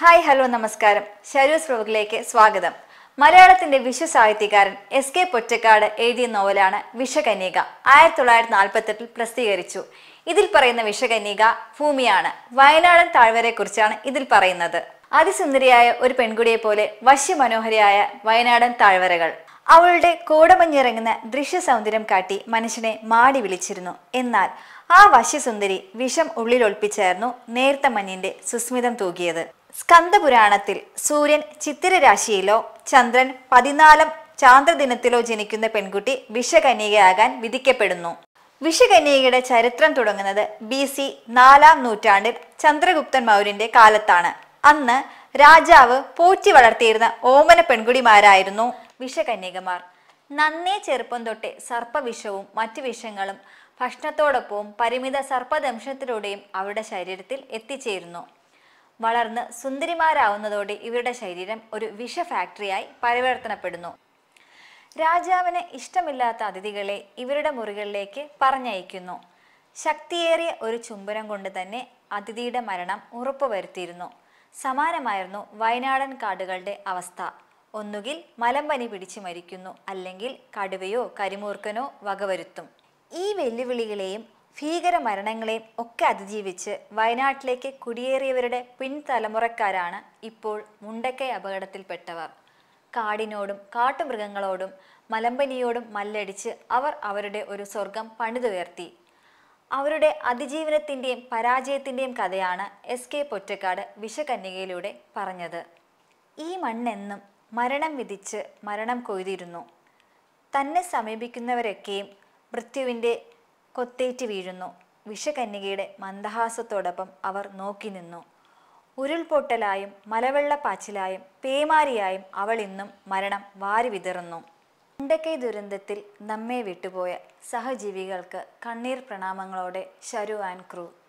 Hi hello നമസ്കാരം. ഷരൂസ് വ്ലോഗിലേക്ക് സ്വാഗതം. മലയാളത്തിന്റെ വിശ്വസാഹിത്യകാരൻ എസ്.കെ. പൊറ്റക്കാട് എഴുതിയ നോവലാണ് വിഷകന്യക. 1948 പ്രസിദ്ധീകരിച്ചു. ഇതിൽ പറയുന്ന വിഷകന്യക ഭൂമിയാണ്. വയനാടൻ താഴ്വരയെക്കുറിച്ചാണ് ഇതിൽ പറയുന്നത്. അതിസുന്ദരിയായ ഒരു പെൺകുടിയെ പോലെ വശ്യമനോഹരിയായ വയനാടൻ താഴ്വരകൾ. അവളുടെ കോടമഞ്ഞിറങ്ങുന്ന ദൃശ്യ സൗന്ദര്യം കാട്ടി മനുഷ്യനെ മാടി വിളിച്ചിരുന്നു. എന്നാൽ ആ വശ്യസുന്ദരി വിഷം ഉള്ളിലൊളിപ്പിച്ചായിരുന്നു നേർത്ത മഞ്ഞിന്റെ സുസ്മിതം തൂകിയത്. സ്കന്ദപുരാണത്തിൽ സൂര്യൻ ചിത്തിര രാശിയിലോ ചന്ദ്രൻ 14 ചാന്ദ്രദിനത്തിലോ ജനിക്കുന്ന പെൺകുട്ടി വിഷകന്യകയാകാൻ വിധിക്കപ്പെടുന്നു. വിഷകന്യകയുടെ ചരിത്രം തുടങ്ങുന്നത് BC 4-ാം നൂറ്റാണ്ടിൽ ചന്ദ്രഗുപ്തൻ മൗര്യന്റെ കാലത്താണ്. അന്ന് രാജാവ് പോറ്റി വളർത്തിയിരുന്ന ഓമന പെൺകുടിമാരായിരുന്നു വിഷകന്യകമാർ. നന്നേ ചെറുപ്പം തൊട്ടേ സർപ്പവിഷവും മറ്റു വിഷങ്ങളും ഭക്ഷണത്തോടൊപ്പവും പരിമിത സർപ്പദംശനത്തിലൂടെയും അവരുടെ ശരീരത്തിൽ എത്തിച്ചേരുന്നു. വളർന്ന് സുന്ദരിമാരാവുന്നതോടെ ഇവരുടെ ശരീരം ഒരു വിഷ ഫാക്ടറിയായി പരിവർത്തനപ്പെടുന്നു. രാജാവിന് ഇഷ്ടമില്ലാത്ത അതിഥികളെ ഇവരുടെ മുറികളിലേക്ക് പറഞ്ഞയക്കുന്നു. ശക്തിയേറിയ ഒരു ചുംബനം കൊണ്ട് തന്നെ അതിഥിയുടെ മരണം ഉറപ്പുവരുത്തിയിരുന്നു. സമാനമായിരുന്നു വയനാടൻ കാടുകളുടെ അവസ്ഥ. ഒന്നുകിൽ മലമ്പനി പിടിച്ചു മരിക്കുന്നു, അല്ലെങ്കിൽ കടുവയോ കരിമൂർക്കനോ വകവരുത്തും. ഈ വെല്ലുവിളികളെയും ഭീകര മരണങ്ങളെയും ഒക്കെ അതിജീവിച്ച് വയനാട്ടിലേക്ക് കുടിയേറിയവരുടെ പിൻതലമുറക്കാരാണ് ഇപ്പോൾ മുണ്ടക്കൈ അപകടത്തിൽപ്പെട്ടവർ. കാടിനോടും കാട്ടുമൃഗങ്ങളോടും മലമ്പനിയോടും മല്ലടിച്ച് അവർ അവരുടെ ഒരു സ്വർഗം പണിതുയർത്തി. അവരുടെ അതിജീവനത്തിൻ്റെയും പരാജയത്തിൻ്റെയും കഥയാണ് എസ്.കെ. പൊറ്റക്കാട് വിഷകന്യകയിലൂടെ പറഞ്ഞത്. ഈ മണ്ണെന്നും മരണം വിധിച്ച് മരണം കൊയ്തിരുന്നു. തന്നെ സമീപിക്കുന്നവരൊക്കെയും മൃത്യുവിൻ്റെ കൊത്തേറ്റ് വീഴുന്നു. വിഷകന്യകയുടെ മന്ദഹാസത്തോടൊപ്പം അവർ നോക്കി നിന്നു. ഉരുൾപൊട്ടലായും മലവെള്ളപ്പാച്ചിലായും പേമാരിയായും അവൾ ഇന്നും മരണം വാരി വിതറുന്നു. മുണ്ടക്കൈ ദുരന്തത്തിൽ നമ്മെ വിട്ടുപോയ സഹജീവികൾക്ക് കണ്ണീർ പ്രണാമങ്ങളോടെ ഷരു ആൻഡ് ക്രൂ.